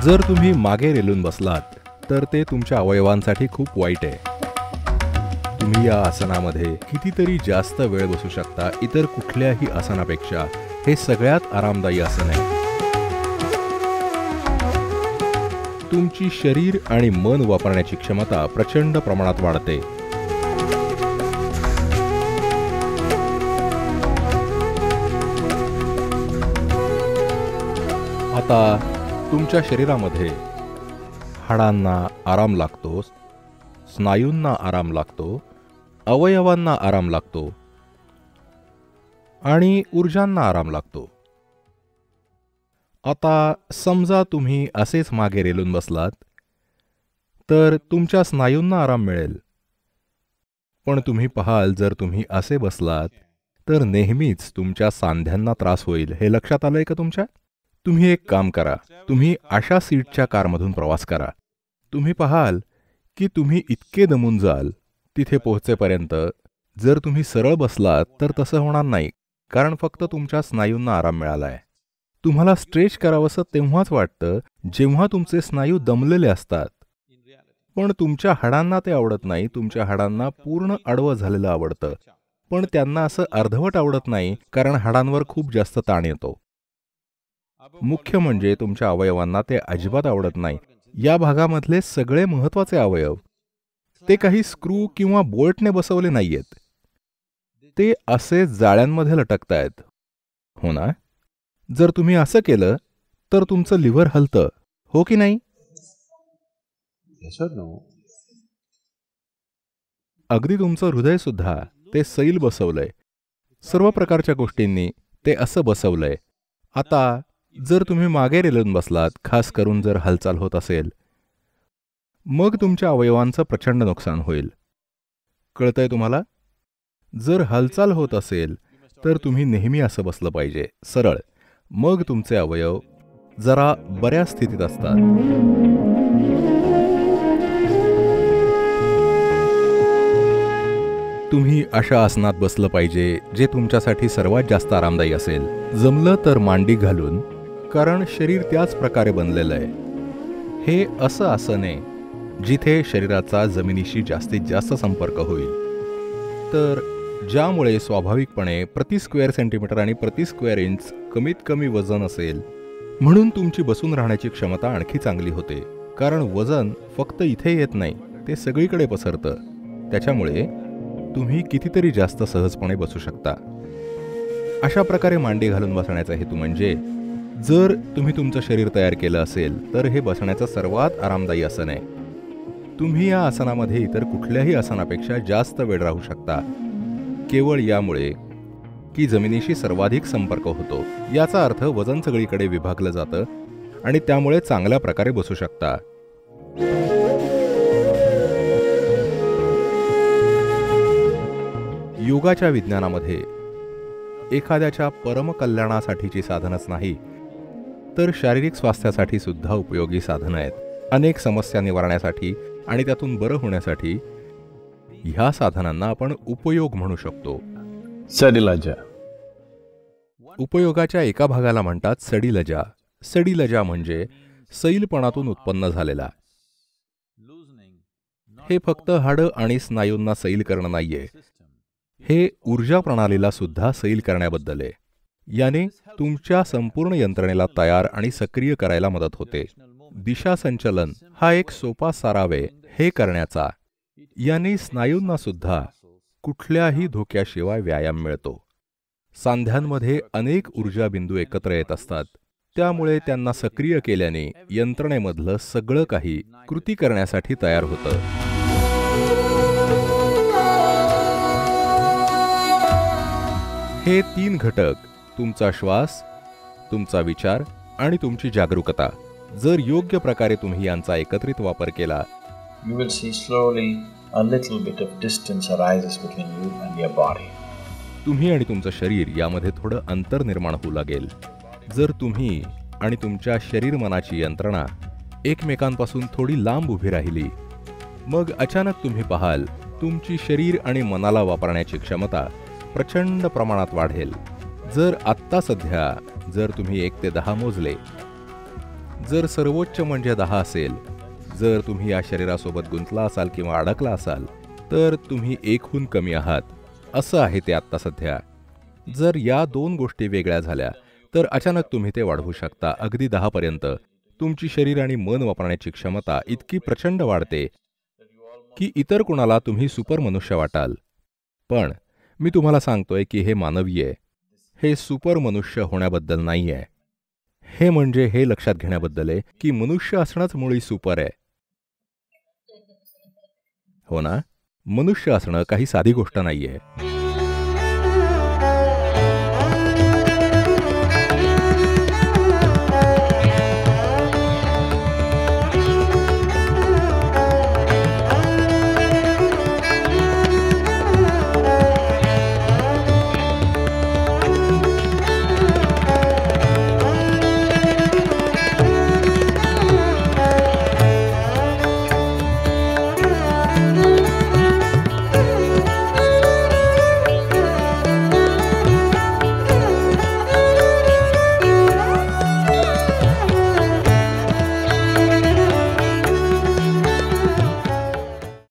जर तुम्ही मागे रेलून बसलात तर ते तुमच्या अवयवांसाठी खूप वाईट आहे. तुम्ही या आसनामध्ये कितीतरी जास्त वेळ बसू शकता. इतर कुठल्याही आसनापेक्षा हे सगळ्यात आरामदायी आसन आहे. तुमची शरीर आणि मन वापरण्याची क्षमता प्रचंड प्रमाणात वाढते. आता तुमच्या शरीरामध्ये हाडांना आराम लागतो, स्नायूंना आराम लागतो, अवयवांना आराम लागतो आणि ऊर्जांना आराम लागतो. आता समजा तुम्ही असेच मागे रेलून बसलात तर तुमच्या स्नायूंना आराम मिळेल. पण तुम्ही पाहाल, जर तुम्ही असे बसलात तर नेहमीच तुमच्या सांध्यांना त्रास होईल. हे लक्षात आलंय का तुमच्या? तुम्ही एक काम करा, तुम्ही अशा सीटच्या कारमधून प्रवास करा. तुम्ही पाहाल की तुम्ही इतके दमून जाल तिथे पोहोचेपर्यंत. जर तुम्ही सरळ बसलात तर तसं होणार नाही, कारण फक्त तुमच्या स्नायूंना आराम मिळालाय. तुम्हाला स्ट्रेच करावंसं तेव्हाच वाटतं जेव्हा तुमचे स्नायू दमलेले असतात. पण तुमच्या हाडांना ते आवडत नाही. तुमच्या हाडांना पूर्ण आडवं झालेलं आवडतं. पण त्यांना असं अर्धवट आवडत नाही, कारण हाडांवर खूप जास्त ताण येतो. मुख्य म्हणजे तुमच्या अवयवांना ते अजिबात आवडत नाही. या भागामधले सगळे महत्वाचे अवयव ते काही स्क्रू किंवा बोल्टने बसवले नाहीयेत. ते असे जाळ्यांमध्ये लटकतायत. हो ना? जर तुम्ही असं केलं तर तुमचं लिव्हर हलतं, हो की नाही? अगदी तुमचं हृदय सुद्धा ते सैल बसवलंय. सर्व प्रकारच्या गोष्टींनी ते असं बसवलंय. आता जर तुम्ही मागे रेलून बसलात, खास करून जर हालचाल होत असेल, मग तुमच्या अवयवांचं प्रचंड नुकसान होईल. कळतंय तुम्हाला? जर हालचाल होत असेल तर तुम्ही नेहमी असं बसलं पाहिजे, सरळ. मग तुमचे अवयव जरा बऱ्या स्थितीत असतात. तुम्ही अशा आसनात बसलं पाहिजे जे तुमच्यासाठी सर्वात जास्त आरामदायी असेल. जमलं तर मांडी घालून, कारण शरीर त्याच प्रकारे बनलेलं आहे. हे असं आसन आहे जिथे शरीराचा जमिनीशी जास्तीत जास्त संपर्क होईल. तर ज्यामुळे स्वाभाविकपणे प्रति स्क्वेअर सेंटीमीटर आणि प्रति स्क्वेअर इंच कमीत कमी वजन असेल. म्हणून तुमची बसून राहण्याची क्षमता आणखी चांगली होते, कारण वजन फक्त इथे येत नाही, ते सगळीकडे पसरतं. त्याच्यामुळे तुम्ही कितीतरी जास्त सहजपणे बसू शकता. अशा प्रकारे मांडी घालून बसण्याचा हेतू म्हणजे, जर तुम्ही तुमचं शरीर तयार केलं असेल तर हे बसण्याचं सर्वात आरामदायी आसन आहे. तुम्ही या आसनामध्ये इतर कुठल्याही आसनापेक्षा जास्त वेळ राहू शकता, केवळ यामुळे की जमिनीशी सर्वाधिक संपर्क होतो. याचा अर्थ वजन सगळीकडे विभागलं जातं आणि त्यामुळे चांगल्या प्रकारे बसू शकता. योगाच्या विज्ञानामध्ये एखाद्याच्या परमकल्याणासाठीची साधनच नाही, तर शारीरिक स्वास्थ्यासाठी सुद्धा उपयोगी साधनं आहेत. अनेक समस्या निवारण्यासाठी आणि त्यातून बरं होण्यासाठी ह्या साधनांना आपण उपयोग म्हणू शकतो. सडिलजा. उपयोगाच्या एका भागाला म्हणतात सडिलजा. सडिलजा म्हणजे सैलपणातून उत्पन्न झालेला. हे फक्त हाडं आणि स्नायूंना सैल करणं नाहीये, हे ऊर्जा प्रणालीला सुद्धा सैल करण्याबद्दल आहे. याने तुमच्या संपूर्ण यंत्रणेला तयार आणि सक्रिय करायला मदत होते. दिशा संचलन हा एक सोपा सराव आहे हे करण्याचा. याने स्नायूंना सुद्धा कुठल्याही धोक्याशिवाय व्यायाम मिळतो. सांध्यांमध्ये अनेक ऊर्जा बिंदू एकत्र येत असतात, त्यामुळे त्यांना सक्रिय केल्याने यंत्रणेमधलं सगळं काही कृती करण्यासाठी तयार होतं. हे 3 घटक, तुमचा श्वास, तुमचा विचार आणि तुमची जागरूकता, जर योग्य प्रकारे तुम्ही यांचा एकत्रित वापर केला, you will see slowly a little bit of distance arises between you and your body. तुम्ही आणि तुमचं शरीर यामध्ये थोडं अंतर निर्माण होऊ लागेल. जर तुम्ही आणि तुमच्या शरीर मनाची यंत्रणा एकमेकांपासून थोडी लांब उभी राहिली, मग अचानक तुम्ही पाहाल तुमची शरीर आणि मनाला वापरण्याची क्षमता प्रचंड प्रमाणात वाढेल. जर आत्ता सध्या जर तुम्ही 1 ते 10 मोजले, जर सर्वोच्च म्हणजे 10 असेल, जर तुम्ही या शरीरासोबत गुंतला असाल किंवा अडकला असाल, तर तुम्ही 1हून कमी आहात. असं आहे ते आत्ता सध्या. जर या 2 गोष्टी वेगळ्या झाल्या, तर अचानक तुम्ही ते वाढवू शकता अगदी 10 पर्यंत. तुमची शरीर आणि मन वापरण्याची क्षमता इतकी प्रचंड वाढते की इतर कुणाला तुम्ही सुपर मनुष्य वाटाल. पण मी तुम्हाला सांगतोय की हे मानवीय आहे. हे सुपर मनुष्य होण्याबद्दल नाही आहे. हे म्हणजे हे लक्षात घेण्याबद्दल आहे की मनुष्य असणंच मुळी सुपर आहे. हो ना? मनुष्य असणं काही साधी गोष्ट नाहीये.